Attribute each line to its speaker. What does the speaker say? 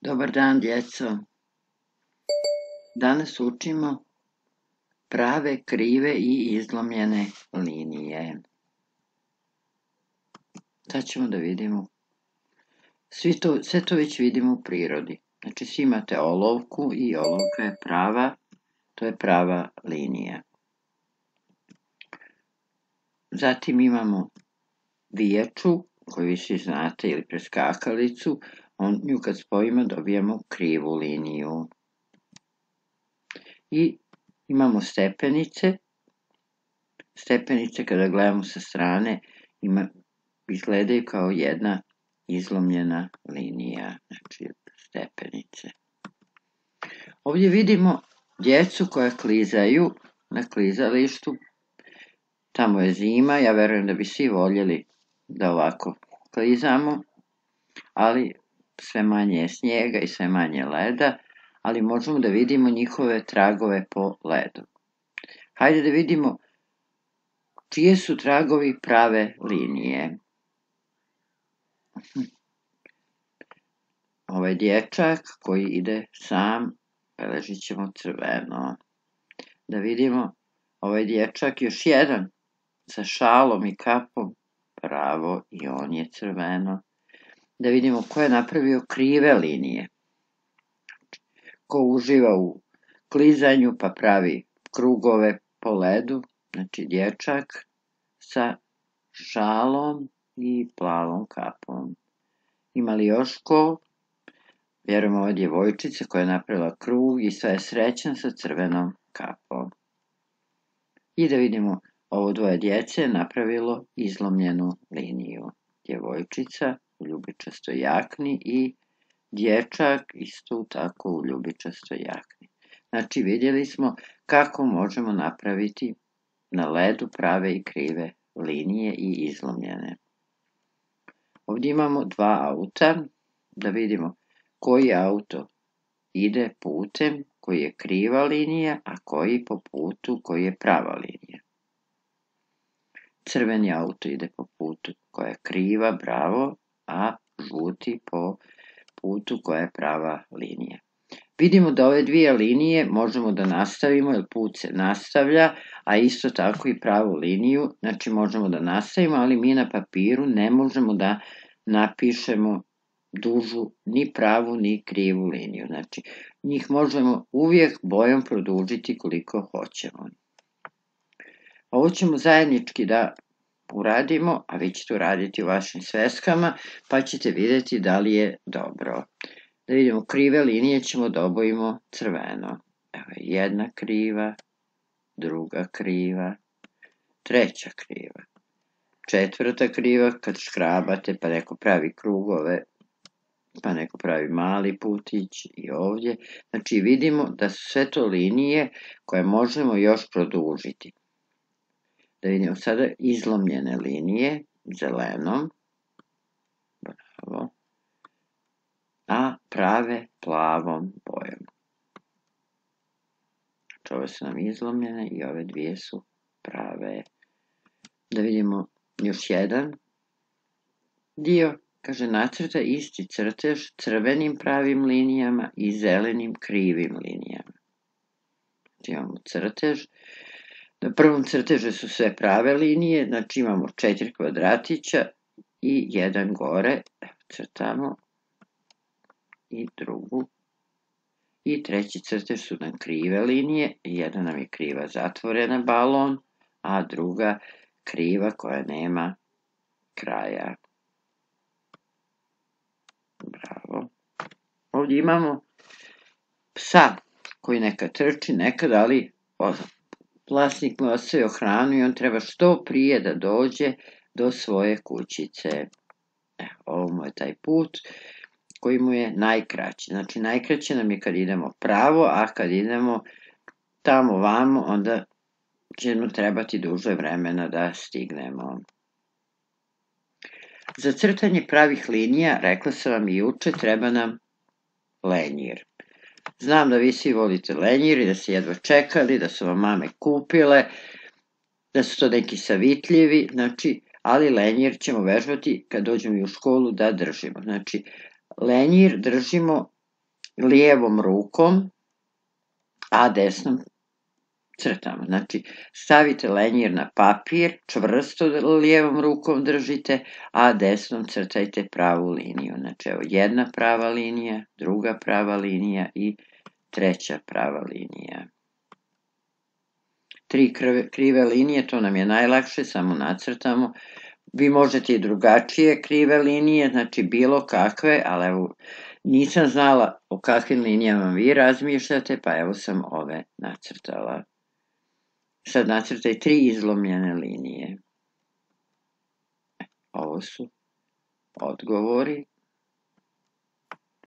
Speaker 1: Dobar dan, djeco. Danas učimo prave, krive i izlomljene linije. Sad ćemo da vidimo. Sve to već vidimo u prirodi. Znači, svi imate olovku i olovka je prava, to je prava linija. Zatim imamo vijaču, koju vi svi znate, ili preskakalicu. Nju kad spojimo dobijamo krivu liniju. I imamo stepenice. Stepenice kada gledamo sa strane izgledaju kao jedna izlomljena linija, znači stepenice. Ovdje vidimo djecu koja klizaju na klizalištu. Tamo je zima, ja verujem da bi svi voljeli da ovako klizamo, ali sve manje je snijega i sve manje leda, ali možemo da vidimo njihove tragove po ledu. Hajde da vidimo čije su tragovi prave linije. Ovaj dječak koji ide sam, beležit ćemo crveno. Da vidimo ovaj dječak još jedan sa šalom i kapom, pravo, i on je crveno. Da vidimo ko je napravio krive linije. Ko uživa u klizanju pa pravi krugove po ledu, znači dječak sa šalom i plavom kapom. Ima li još ko? Vjerujem ova djevojčica koja je napravila krug i sva je srećna sa crvenom kapom. I da vidimo, ovo dvoje djece je napravilo izlomljenu liniju. Djevojčica u ljubičastoj jakni i dječak isto tako u ljubičastoj jakni. Znači vidjeli smo kako možemo napraviti na ledu prave i krive linije i izlomljene. Ovdje imamo dva auta, da vidimo koji auto ide putem koji je kriva linija, a koji po putu koji je prava linija. Crveni auto ide po putu koja je kriva, bravo, a žuti po putu koja je prava linija. Vidimo da ove dvije linije možemo da nastavimo, jer put se nastavlja, a isto tako i pravu liniju, znači možemo da nastavimo, ali mi na papiru ne možemo da napišemo dužu ni pravu ni krivu liniju. Znači, njih možemo uvijek bojom produžiti koliko hoćemo. Ovo ćemo zajednički da uradimo, a vi ćete uraditi u vašim sveskama, pa ćete vidjeti da li je dobro. Da vidimo, krive linije ćemo da obojimo crveno. Evo, jedna kriva, druga kriva, treća kriva, četvrta kriva, kad škrabate pa neko pravi krugove, pa neko pravi mali putić i ovdje. Znači vidimo da su sve to linije koje možemo još produžiti. Da vidimo sada izlomljene linije zelenom, bravo, a prave plavom bojom. Znači ove su nam izlomljene i ove dvije su prave. Da vidimo još jedan dio. Kaže, nacrta isti crtež crvenim pravim linijama i zelenim krivim linijama. Znači imamo crtež. Na prvom crtežu su sve prave linije, znači imamo 4 kvadratića i jedan gore. Crtamo i drugu. I treći crtež su nam krive linije. Jedna nam je kriva zatvorena balon, a druga kriva koja nema kraja. Bravo. Ovdje imamo psa koji nekad trči, nekad, ali vlasnik mu ostavio hranu i on treba što prije da dođe do svoje kućice. Ovo mu je taj put koji mu je najkraći. Znači najkraće nam je kad idemo pravo, a kad idemo tamo vamo, onda će mu trebati duže vremena da stignemo. Za crtanje pravih linija, rekla sam vam i juče, treba nam lenjir. Znam da vi svi volite lenjir i da ste jedva čekali, da su vam mame kupile, da su to neki savitljivi, znači, ali lenjir ćemo vežbati kad dođemo u školu da držimo. Znači, lenjir držimo lijevom rukom, a desnom crtamo. Znači, stavite lenjer na papir, čvrsto lijevom rukom držite, a desnom crtajte pravu liniju. Znači, evo, jedna prava linija, druga prava linija i treća prava linija. 3 krive linije, to nam je najlakše, samo nacrtamo. Vi možete i drugačije krive linije, znači bilo kakve, ali evo, nisam znala o kakvim linijama vi razmišljate, pa evo sam ove nacrtala. Sad nacrtaj 3 izlomljene linije. Ovo su odgovori.